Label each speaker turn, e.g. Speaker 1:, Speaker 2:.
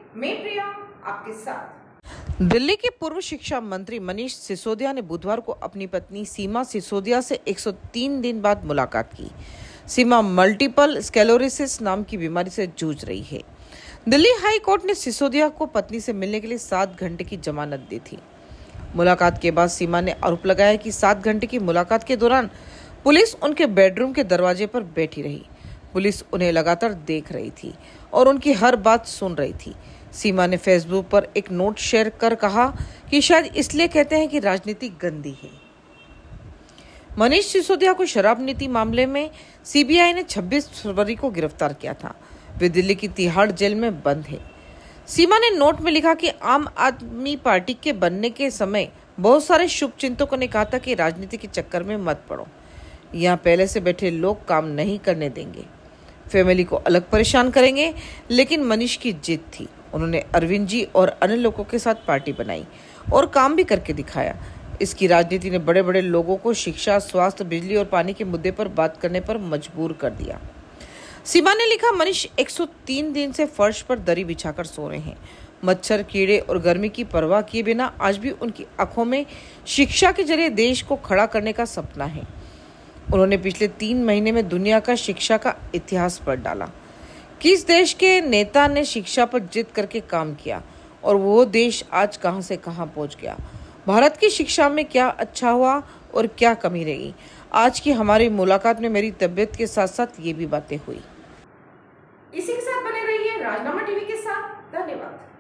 Speaker 1: मैं प्रिया आपके साथ।
Speaker 2: दिल्ली के पूर्व शिक्षा मंत्री मनीष सिसोदिया ने बुधवार को अपनी पत्नी सीमा सिसोदिया से 103 दिन बाद मुलाकात की। सीमा मल्टीपल स्क्लेरोसिस नाम की बीमारी से जूझ रही है। दिल्ली हाई कोर्ट ने सिसोदिया को पत्नी से मिलने के लिए 7 घंटे की जमानत दी थी। मुलाकात के बाद सीमा ने आरोप लगाया कि 7 घंटे की मुलाकात के दौरान पुलिस उनके बेडरूम के दरवाजे पर बैठी रही। पुलिस उन्हें लगातार देख रही थी और उनकी हर बात सुन रही थी। सीमा ने फेसबुक पर एक नोट शेयर कर कहा कि शायद इसलिए कहते हैं कि राजनीति गंदी है। मनीष सिसोदिया को शराब नीति मामले में सीबीआई ने 26 फरवरी को गिरफ्तार किया था। वे दिल्ली की तिहाड़ जेल में बंद है। सीमा ने नोट में लिखा कि आम आदमी पार्टी के बनने के समय बहुत सारे शुभचिंतकों ने कहा था कि राजनीति के चक्कर में मत पड़ो, यहाँ पहले से बैठे लोग काम नहीं करने देंगे, फैमिली को अलग परेशान करेंगे। लेकिन मनीष की जिद थी। उन्होंने अरविंद जी और अन्य लोगों के साथ पार्टी बनाई और काम भी करके दिखाया। इसकी राजनीति ने बड़े बड़े लोगों को शिक्षा, स्वास्थ्य, बिजली और पानी के मुद्दे पर बात करने पर मजबूर कर दिया। सीमा ने लिखा, मनीष 103 दिन से फर्श पर दरी बिछाकर सो रहे हैं। मच्छर, कीड़े और गर्मी की परवाह किए बिना आज भी उनकी आंखों में शिक्षा के जरिए देश को खड़ा करने का सपना है। उन्होंने पिछले 3 महीने में दुनिया का शिक्षा का इतिहास पढ़ डाला। किस देश के नेता ने शिक्षा पर जिद करके काम किया और वो देश आज कहां से कहां पहुंच गया। भारत की शिक्षा में क्या अच्छा हुआ और क्या कमी रही। आज की हमारी मुलाकात में मेरी तबीयत के साथ साथ ये भी बातें हुई।
Speaker 1: इसी के साथ बने रहिए राजनामा टीवी के साथ। धन्यवाद।